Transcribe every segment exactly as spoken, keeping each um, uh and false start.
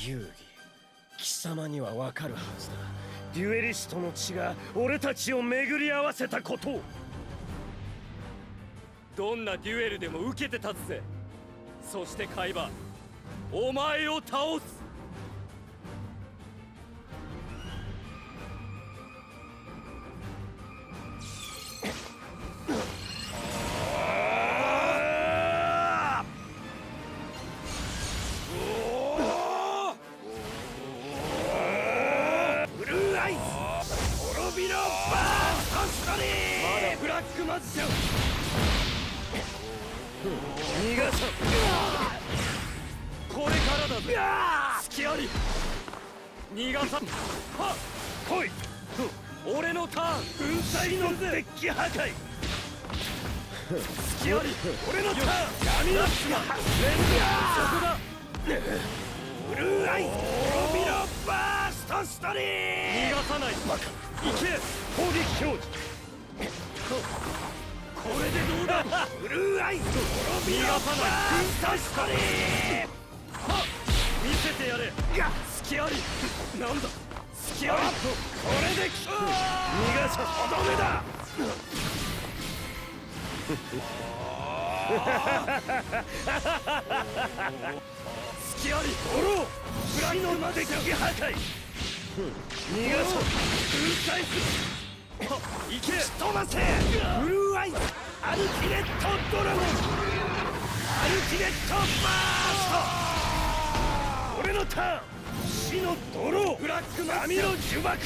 遊戯、貴様にはわかるはずだ。デュエリストの血が俺たちを巡り合わせたことを。 どんなデュエルでも受けて立つぜ。そしてカイバ、お前を倒す。 逃がさん。 これからだぜ。隙あり。逃がさん。はっ、 来い。 俺のターン。 粉砕のデッキ破壊。 隙あり。 俺のターン。闇の血がそこだ。 ブルーアイ滅びろバーストストリーム。 逃がさない。 バカ。 行け。 攻撃表示。 これでどうだ。 ブルーアイ滅びろバーストストリーム。 はっ、見せてやれ。隙あり。なんだ隙あり。 これで逃がさとどめだ。 隙あり。 ドローフライのまでデッキ破壊。逃がさ粉砕する。 行け。 飛ばせ。ブルーアイアルティメットドラゴン。アルティメットバースト。俺のターン。死のドロー。 ブラックマ闇の呪縛。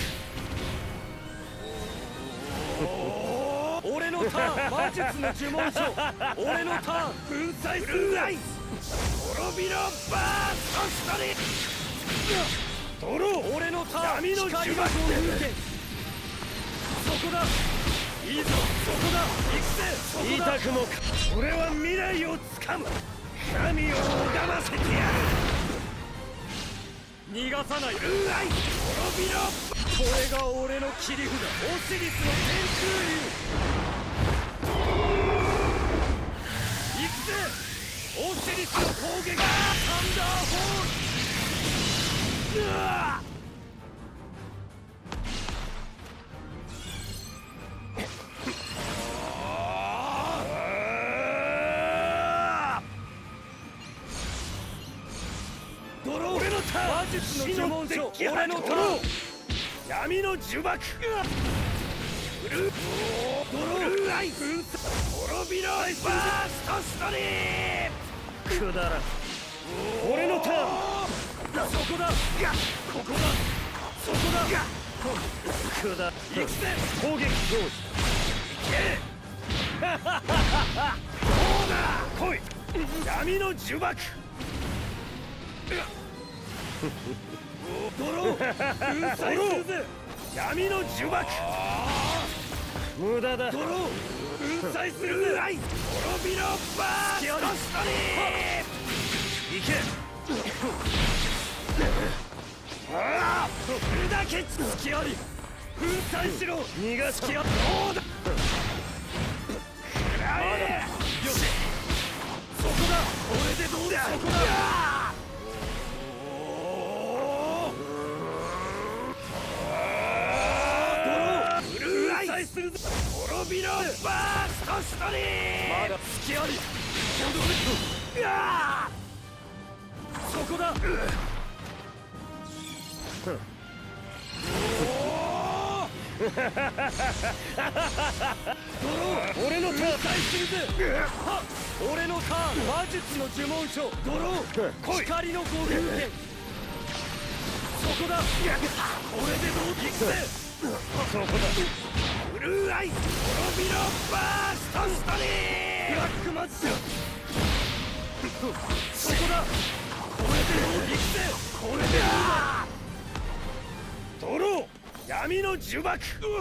俺のターン。魔術の呪文書。俺のターン。 粉砕する。ブルーアイ滅びろバーストストリーム。ドロー。 俺のターン。 闇の呪縛。 光の風景。そこだ。いいぞ。そこだ。行くぜ。そこだ。 痛くもか。俺は未来をつかむ。神を拝ませてやる。 逃がさない。 ブルーアイ滅びろ。 これが俺の切り札。オシリスの天空竜。行くぜ。オシリスの攻撃。サンダーホール。うわっ。魔術の呪文書。俺のターン。 闇の呪縛。ブルーブルーアイ滅びろバーストストリーム。くだらん。俺のターン。 そこだ。ここだ。そこだ。 くだ。 行くぜ。 攻撃表示。いけ。どうだ。来い。闇の呪縛。 ドロー。粉砕するぜ。 闇の呪縛。無駄だ。 ドロー。粉砕するぜ。 滅びろバーストストリーム。いけ。ああこれだけ隙あり。粉砕しろ。 逃がす。 隙あり。 どうだ。 まだ。よし。そこだ。これでどうだ。そこだ。 するぞ。滅びろバーストストリーム。 まだ隙あり。 うわそこだ。 俺のターン。 するぜ。はっ、俺のターン。魔術の呪文書。ドロー。光の五風剣。そこだ。これでどうだ。行くぜ。 そこだ。ブルーアイ滅びろバーストストリーム。 ブラックマジシャン。そこだ。これでどうだ。行くぜ。これでどうだ。ドロー闇の呪縛。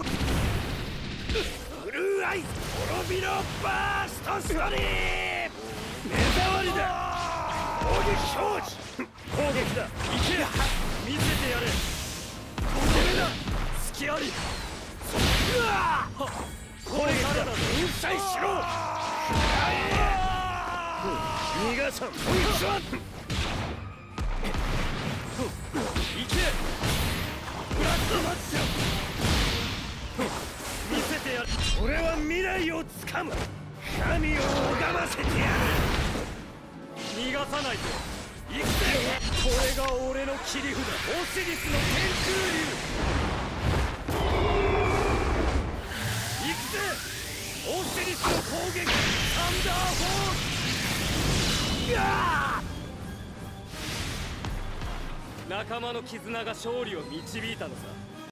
ブルーアイ滅びろバーストストリーム。目障りだ。攻撃表示。攻撃だ。 行け。見せてやれ。これだ。隙あり。 うわこれからだ。 粉砕しろ。逃がさん。こいつはをつかむ。神を拝ませてやる。 逃がさないと。 行くぜ。 これが俺の切り札、オシリスの天空竜。行くぜ、オシリスの攻撃、サンダーフォース。やあ、仲間の絆が勝利を導いたのさ。